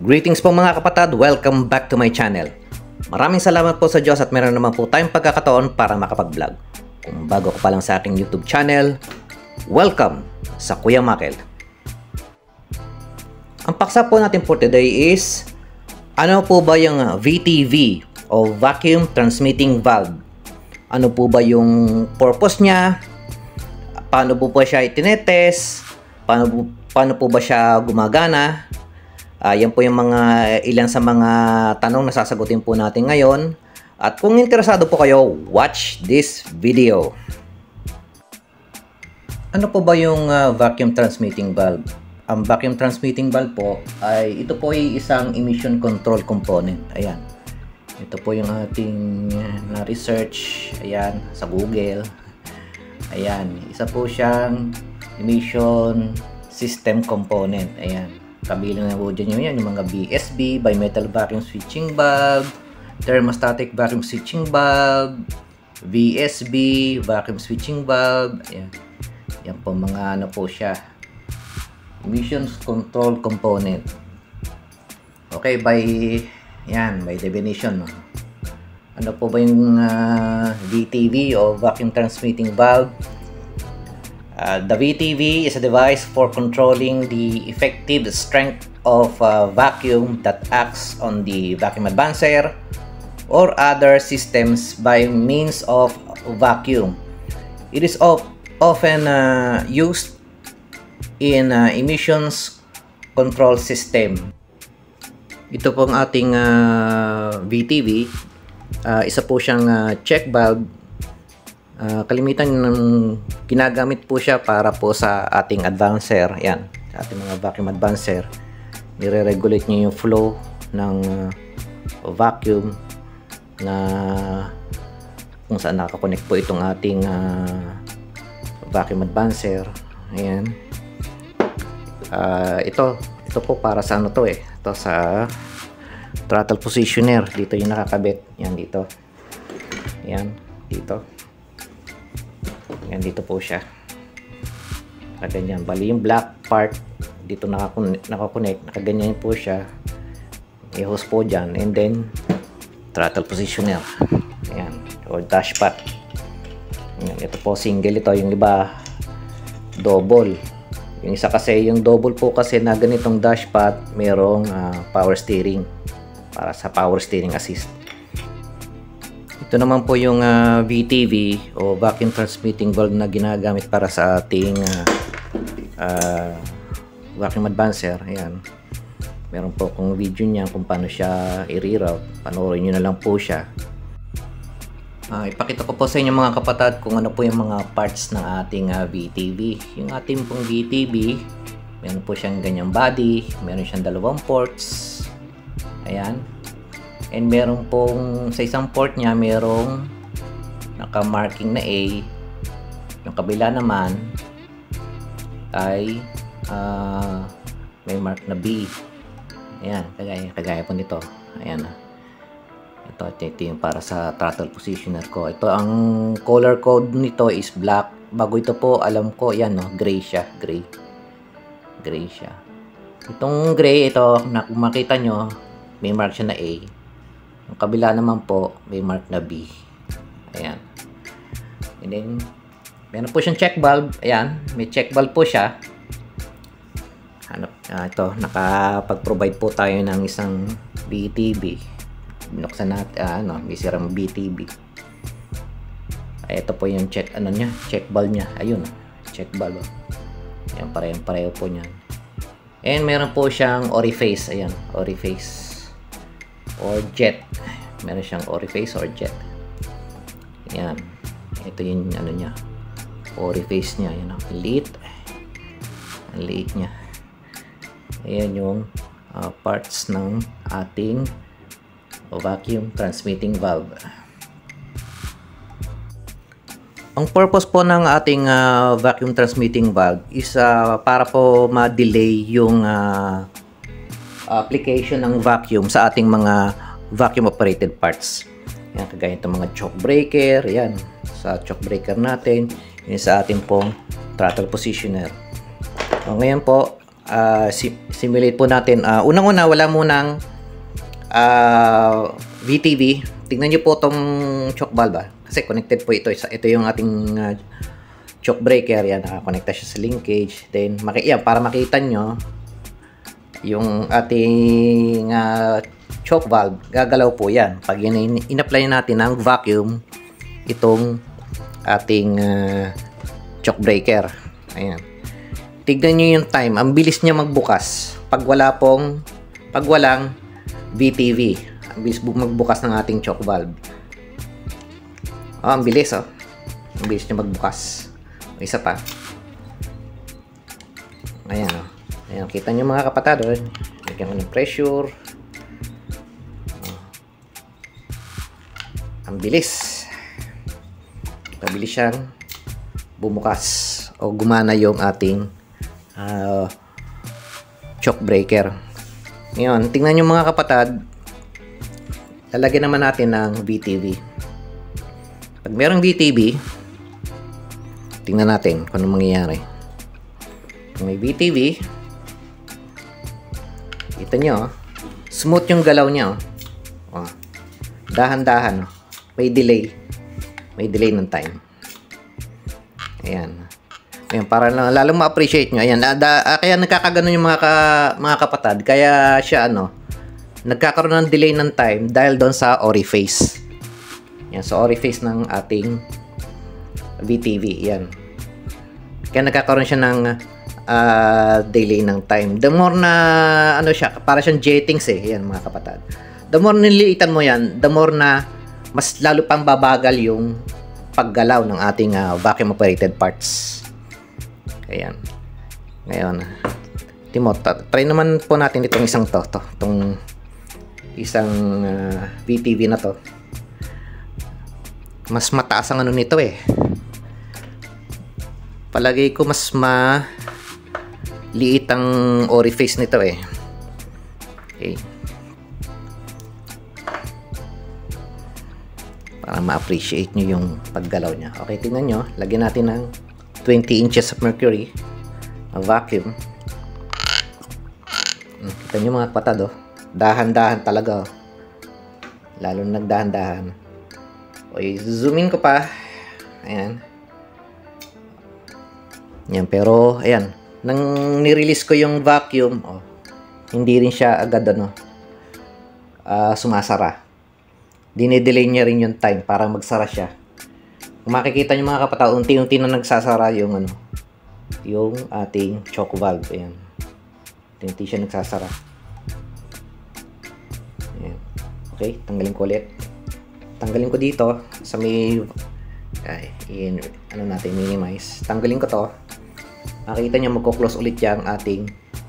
Greetings po mga kapatid, welcome back to my channel. Maraming salamat po sa Diyos at meron naman po tayong pagkakataon para makapag-vlog. Kung bago ka pa lang sa aking YouTube channel, welcome sa Kuya Makel. Ang paksa po natin for today is, ano po ba yung VTV o Vacuum Transmitting Valve? Ano po ba yung purpose niya? Paano po ba siya itinetest? Paano po ba siya gumagana? Yan po yung ilan sa mga tanong na sasagutin po natin ngayon. At kung interesado po kayo, watch this video. Ano po ba yung vacuum transmitting valve? Ang vacuum transmitting valve po ay ito po ay isang emission control component. Ayan. Ito po yung ating na-research. Ayan, sa Google. Ayan, isa po siyang emission system component. Ayan. Kabilang na po dyan yung mga BSV, bimetal vacuum switching valve, thermostatic vacuum switching valve, VSV, vacuum switching valve. Ayan. Yan po mga ano po siya. Emissions control component. Okay, by definition. No? Ano po ba yung VTV o vacuum transmitting valve? The VTV is a device for controlling the effective strength of vacuum that acts on the vacuum advancer or other systems by means of vacuum. It is often used in emissions control system. Ito pong ating VTV, isa po siyang check valve. Kalimitan ginagamit po siya para po sa ating advancer. Yan, sa ating mga vacuum advancer. Nire-regulate niya yung flow ng vacuum na kung saan nakakonect po itong ating vacuum advancer. Ayan. Ito po para sa ano to eh. Ito sa throttle positioner. Dito yung nakakabit. Yan dito. Yan dito. Yan dito po siya. Nakaganyan. Bali yung black part dito nakakonect. Nakaganyan po siya. I-hose po dyan. And then throttle positioner. Ayan. Or dashpot. Ayan. Ito po single ito. Yung iba double. Yung isa kasi, yung double po kasi na ganitong dashpot, merong power steering. Para sa power steering assist. Ito naman po yung VTV o vacuum transmitting valve na ginagamit para sa ating vacuum advancer. Ayan. Meron po akong video niya kung paano siya i-reroute. Panoorin nyo na lang po siya. Ipakita ko po sa inyo mga kapatid kung ano po yung mga parts ng ating VTV. Yung ating pong VTV, meron po siyang ganyang body. Meron siyang dalawang ports. Ayan. And meron pong sa isang port niya merong naka-marking na A. Yung kabila naman ay may mark na B. Ayan, kagaya po nito. Ayan. Ito yung para sa throttle positioner ko. Ito ang color code nito is black. Bago ito po, alam ko, yan no, gray siya, gray. Gray siya. Itong gray, ito, kung makita nyo, may mark siya na A. Yung kabila naman po, may mark na B. Ayan. And then, meron po siyang check valve. Ayan, may check valve po siya. Ito, nakapag-provide po tayo ng isang VTV. Binuksan natin, may sirang VTV. Ito po yung check valve niya. Ayun, check valve. Ayan, pareho po niyan. And meron po siyang orifice. Ayan, orifice. Or jet. Meron siyang orifice or jet. Ayan. Ito yung niya. Orifice niya. Ayan. Liit. Ang liit niya. Ayan yung parts ng ating vacuum transmitting valve. Ang purpose po ng ating vacuum transmitting valve is para po ma-delay yung application ng vacuum sa ating mga vacuum operated parts. Yan, kagaya itong mga choke breaker. Yan, sa choke breaker natin. Yan sa ating pong throttle positioner. So, ngayon po, simulate po natin. Unang-una, wala munang VTV. Tingnan nyo po tong choke valve, kasi connected po ito. Ito yung ating choke breaker. Yan, nakakonekta siya sa linkage. Then, yan, para makita nyo yung ating choke valve, gagalaw po yan. Pag in-apply natin ng vacuum, itong ating choke breaker. Ayan. Tignan nyo yung time. Ang bilis niya magbukas pag walang VTV. Ang bilis magbukas ng ating choke valve. Ang bilis, oh. Ang bilis niya magbukas. Isa pa. Ayan, oh. Ayan, kita nyo mga kapatid, oh. Lagyan ko ng pressure. Oh. Ang bilis. Mabilis siyang bumukas o gumana yung ating choke breaker. Ngayon, tingnan nyo mga kapatid, lalagyan naman natin ng VTV. Pag merong VTV, tingnan natin kung ano mangyayari. Pag may VTV, kita nyo, smooth yung galaw niya. Oh. Dahan-dahan. May delay. May delay ng time. Ayan. Ayan, para lalong ma-appreciate nyo. Ayan, kaya nagkakaganon yung mga kapatid. Kaya siya, nagkakaroon ng delay ng time dahil doon sa orifice. Yan, sa orifice ng ating VTV. Yan. Kaya nagkakaroon siya ng delay ng time. The more na, siya, para siyang jettings Yan, mga kapatid. The more nililiitan mo yan, the more na mas lalo pang babagal yung paggalaw ng ating vacuum operated parts. Ayan. Ngayon, try naman po natin itong isang itong isang VTV na to. Mas mataas ang nito Palagay ko mas liit ang orifice nito Okay. Para ma-appreciate nyo yung paggalaw niya. Okay, tingnan nyo. Lagyan natin ng 20 inches of mercury. A vacuum. Kita nyo mga kapatid, dahan-dahan talaga. Lalo nagdahan-dahan. Okay, zoomin ko pa. Ayan. Yan, pero, ayan. Nang nirelease ko yung vacuum, hindi rin siya agad, sumasara. Dinidelay niya rin yung time para magsara siya. Kung makikita nyo mga kapatid, unti-unti na nagsasara yung yung ating choke valve. Ayan. Unti siya nagsasara. Ayan. Okay, tanggalin ko ulit. Tanggalin ko dito sa may natin, minimize. Tanggalin ko to. Makikita nyo magko-close ulit yung ating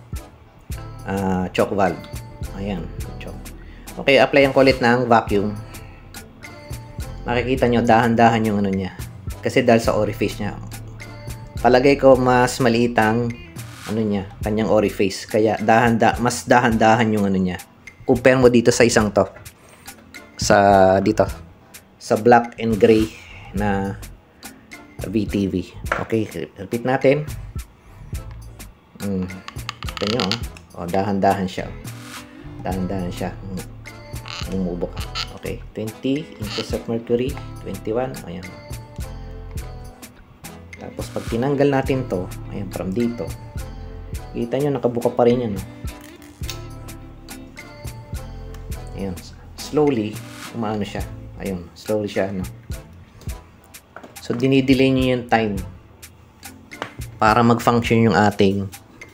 choke valve. Ayan. Okay, applyan ko ulit ng vacuum. Makikita nyo, dahan-dahan yung niya. Kasi dahil sa orifice niya. Palagay ko, mas maliit ang niya, kanyang orifice. Kaya, mas dahan-dahan yung niya. Compare mo dito sa isang to. Dito. Sa black and gray na VTV. Okay, repeat natin. Ito nyo, dahan-dahan siya. Dahan-dahan siya. Bumubo ka. Okay, 20 inches of mercury, 21, ayan. Tapos pag tinanggal natin to, ayan, from dito, kita nyo, nakabuka pa rin yan. Ayan, slowly, umaano siya. Ayun, slowly siya, So, dinidelay nyo yung time para mag-function yung ating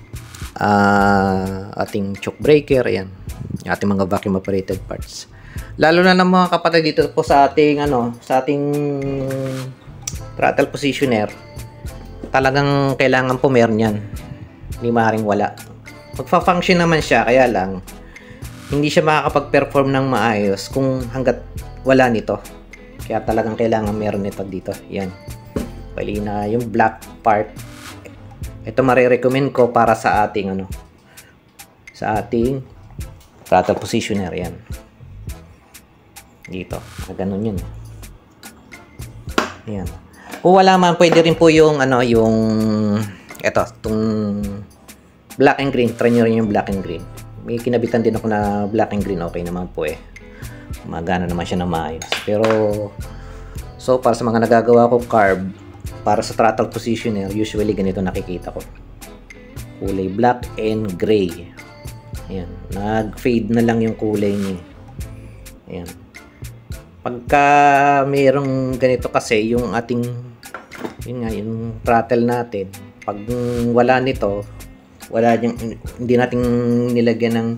choke breaker, ayan, yung ating mga vacuum operated parts. Lalo na ng mga kapatid dito po sa ating sa ating throttle positioner. Talagang kailangan po meron yan. Hindi maaaring wala. Magfa-function naman siya, kaya lang hindi siya makakapag-perform ng maayos kung hanggat wala nito. Kaya talagang kailangan meron nito dito. Yan. Bali na yung black part. Ito marirecommend ko para sa ating sa ating throttle positioner. Yan. Dito. Ganun yun. Ayan. Kung wala man, pwede rin po yung yung itong Black and green, try nyo rin yung black and green. May kinabitan din ako na black and green, okay naman po eh. Magana naman siya na maayos. Pero, so para sa mga nagagawa ko carb, para sa throttle positioner, usually ganito nakikita ko. Kulay black and gray. Ayan, nag-fade na lang yung kulay niya. Ayan. Pagka mayroong ganito kasi, yung ating, yun nga, yung throttle natin, pag wala nito, wala yung, hindi natin nilagyan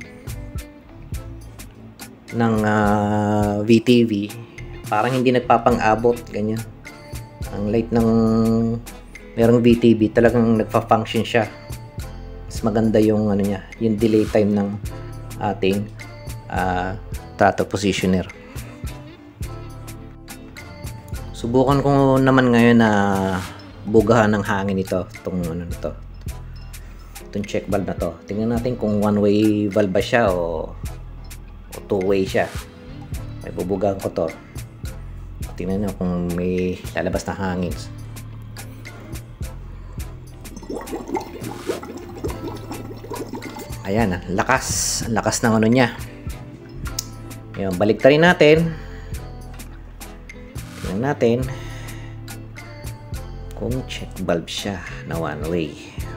ng VTV, parang hindi nagpapang-abot, ganyan. Ang light ng merong VTV, talagang nagpa-function siya. Mas maganda yung ano niya, yung delay time ng ating throttle positioner. Subukan ko naman ngayon na bugahan ng hangin ito, itong ano nito. Itong check valve na to. Tingnan natin kung one-way valve ba siya o two-way siya. May bubugahan ko to. Tingnan nyo kung may lalabas na hangin. Ayan, lakas. Ang lakas ng ano niya. Ayan, baliktarin natin. Tingnan natin kung check valve siya na one-way.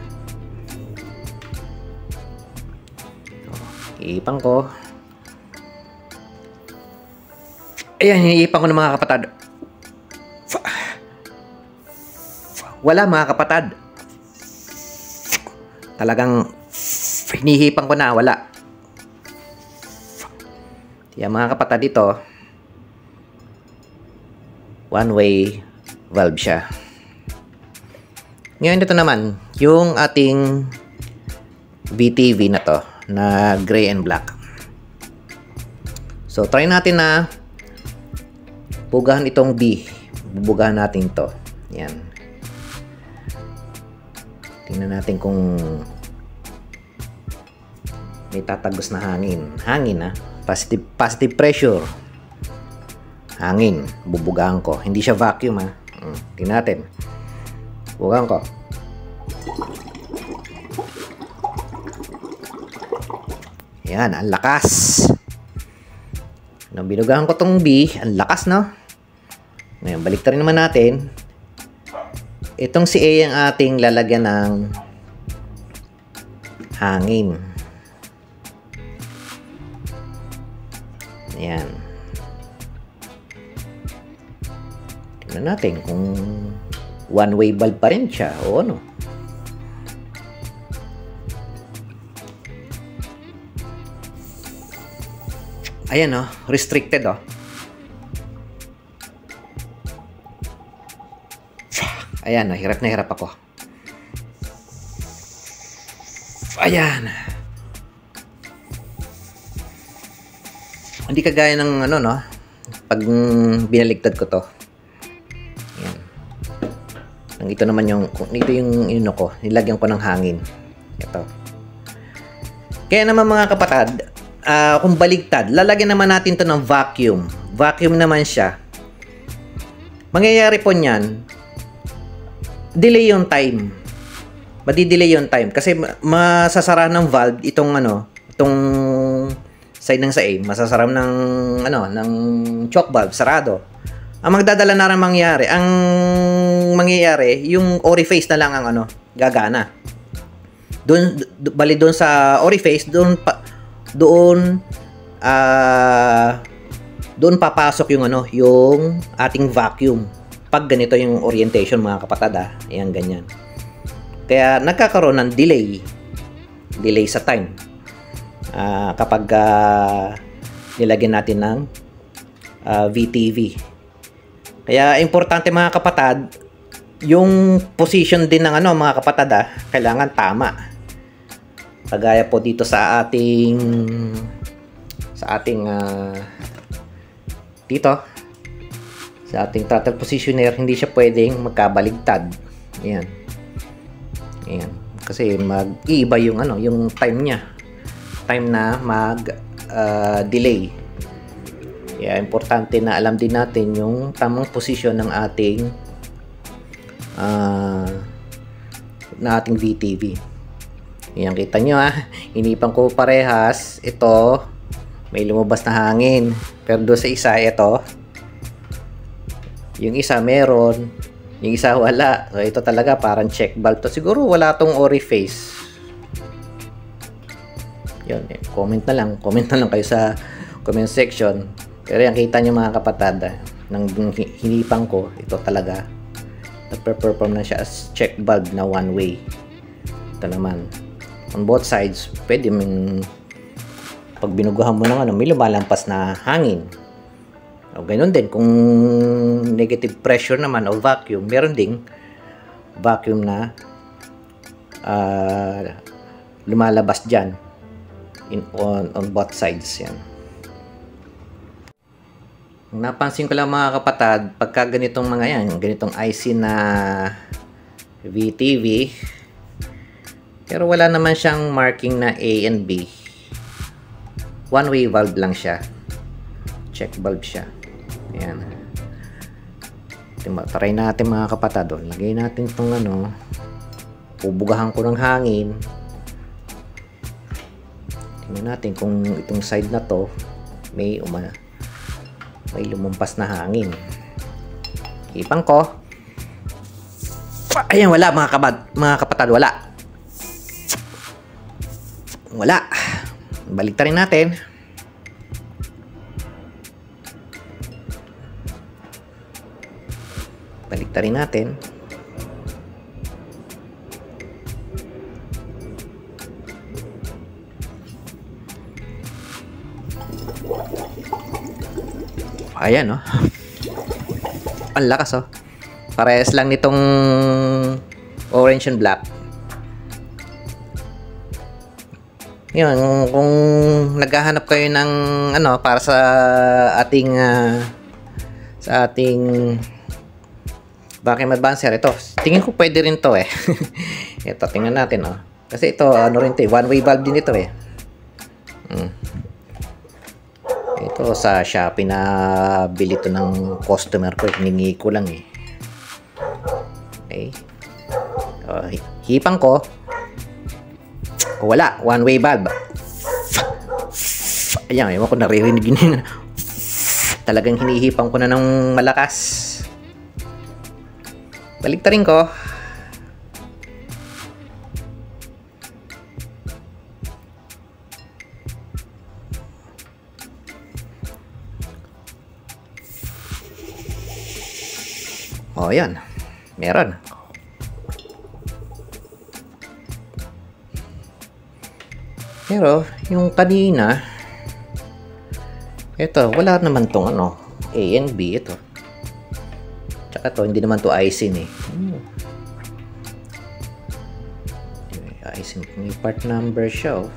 Iipang ko. Ayan, hiniipan ko ng mga kapatid. Wala mga kapatid. Talagang hinihipan ko na, wala. Yan mga kapatid, dito one-way valve siya. Ngayon dito naman, yung ating VTV na to, na gray and black. So, try natin na bugahan itong B. Bubugahan natin to. Yan. Tingnan natin kung may tatagos na hangin. Hangin ha. Positive pressure. Hangin. Bubugahan ko. Hindi siya vacuum ha. Tingnan natin. Bubugahan ko. Yan, ang lakas. Nung binugahan ko tong B, ang lakas, no? Ngayon, baliktarin naman natin. Itong si A ang ating lalagyan ng hangin. Yan. Tingnan natin kung one-way valve pa rin siya o ano. Ayan oh, restricted oh. Ayan, hirap na hirap ako. Ayan. Hindi kagaya ng ano no, pag binaligtad ko to. Ayan. Nang ito naman yung, ito yung ino ko, nilagyan ko ng hangin. Ito. Kaya naman mga kapatid, kung baligtad, lalagyan naman natin to ng vacuum. Vacuum naman siya. Mangyayari po niyan, delay yung time. Madi-delay yung time kasi masasara ng valve itong ano, itong side ng sa A, masasara ng ano, ng choke valve sarado. Ang magdadala na rin mangyayari, yung orifice na lang ang ano, gagana. Bali doon sa orifice, doon papasok yung ano, yung ating vacuum. Pag ganito yung orientation mga kapatid, ayan ganyan. Kaya nagkakaroon ng delay sa time. Kapag nilagyan natin ng VTV. Kaya importante mga kapatid, yung position din ng ano mga kapatid, kailangan tama. Kagaya po dito sa ating dito sa ating throttle positioner, hindi siya pwedeng magkabaligtad. Ayan. Ayan. Kasi mag-iiba yung ano, yung time niya. Time na delay. Kaya importante na alam din natin yung tamang position ng ating VTV. Yan, kita nyo inipan ko parehas. Ito, may lumabas na hangin. Pero doon sa isa, ito, yung isa meron, yung isa wala. So, ito talaga parang check valve to. Siguro wala tong orifice. Yun, comment na lang kayo sa comment section. Pero yan, kita nyo mga kapatid, nang hinipan ko, ito talaga nagpe-perform na siya as check valve na one way. Ito naman on both sides, pwede pag binuguhan mo ng may lumalampas na hangin. O ganoon din kung negative pressure naman o vacuum, meron ding vacuum na lumalabas dyan on both sides. Yan. Napansin ko lang mga kapatid, pagka ganitong mga yan, ganitong IC na VTV, pero wala naman siyang marking na A and B. One way valve lang siya. Check valve siya. Ayan. Try natin mga kapatid. Lagay natin itong pubugahan ko ng hangin. Tingnan natin kung itong side na to may lumampas na hangin. Ipang ko. Ayan, wala mga kapatid, wala. Wala. Baliktarin natin. Baliktarin natin. Ayan, no? Ang lakas, oh. Parehas lang nitong orange and black. Yun, kung naghahanap kayo ng para sa ating vacuum advancer, ito tingin ko pwede rin to ito, tingnan natin kasi ito rin to one way valve din ito ito sa Shopee na bili to ng customer ko, hiningi ko lang okay. Hipang ko. Wala, one way valve. Ayan, ewan ko naririnig yun. Talagang hinihipang ko na ng malakas. Baliktarin ko. Oh, yan. Meron. Pero, yung kanina, ito, wala naman tong A and B, ito. Tsaka to, hindi naman to icing Icing, may part number siya,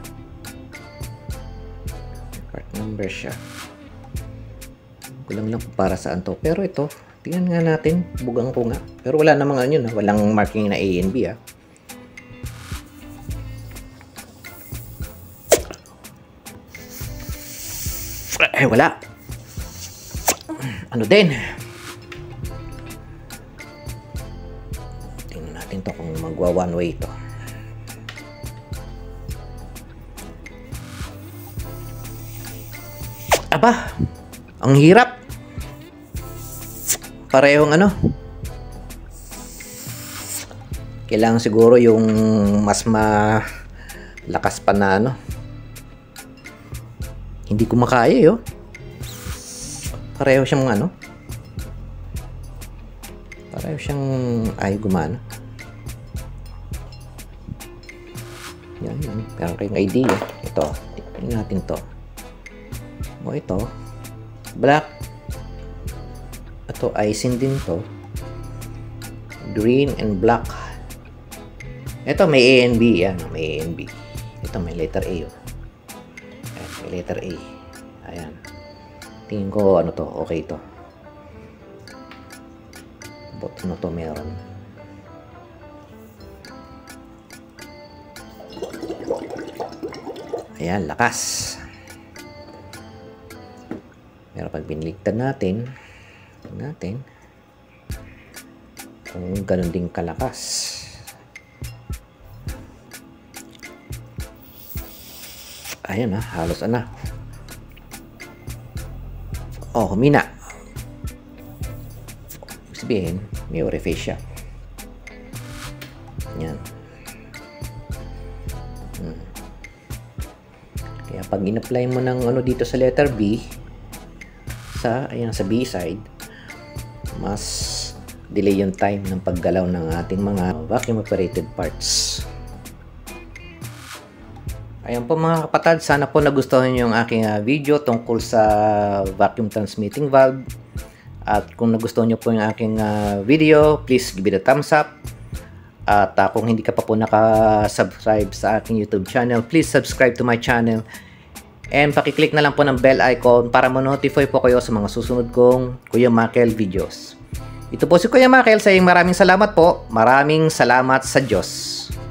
May part number siya. Kulang lang para saan to. Pero ito, tingnan nga natin, bugang ko nga. Pero wala namang walang marking na A and B, wala. Ano din? Tingnan natin to kung magwa one way to. Aba, ang hirap. Parehong kailangan siguro yung mas malakas pa na hindi ko makaya pareho siyang pareho siyang gumana. Yan. Pero kayong idea. Ito, tingnan natin to. Ito black. Ito icing din to. Green and black. Ito may A and B. Yan, may A and B. Ito may letter A. May letter A. Ayan. Tingin ko to, okay to. Bot to meron. Ayan, lakas. Pero pag biniligtad natin kung ganun din kalakas. Ayan na, halos na. Oh, humina. Sabihin, may orifice siya. Yan. Kaya pag in-apply mo ng ano dito sa letter B, ayan, sa B side, mas delay yung time ng paggalaw ng ating mga vacuum operated parts. Ayan po mga kapatid, sana po nagustuhan nyo yung aking video tungkol sa vacuum transmitting valve. At kung nagustuhan nyo po yung aking video, please give it a thumbs up. At kung hindi ka pa po naka-subscribe sa aking YouTube channel, please subscribe to my channel. And pakiclick na lang po ng bell icon para ma-notify po kayo sa mga susunod kong Kuya Makel videos. Ito po si Kuya Makel saying maraming salamat po. Maraming salamat sa Diyos.